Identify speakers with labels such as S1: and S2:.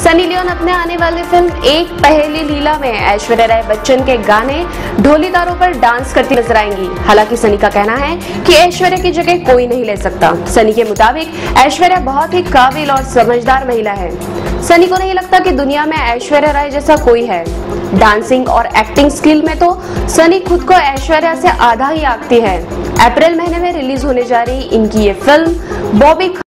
S1: Sunny Leone अपने आने वाली फिल्म एक पहेली लीला में ऐश्वर्या राय बच्चन के गाने ढोली तारों पर डांस करती नजर आएंगी। हालांकि सनी का कहना है कि ऐश्वर्या की जगह कोई नहीं ले सकता। सनी के मुताबिक ऐश्वर्या बहुत ही काबिल और समझदार महिला है। सनी को नहीं लगता कि दुनिया में ऐश्वर्या राय जैसा कोई है। डांसिंग और एक्टिंग स्किल में तो सनी खुद को ऐश्वर्या से आधा ही आंकती है। अप्रैल महीने में रिलीज होने जा रही इनकी ये फिल्म बॉबी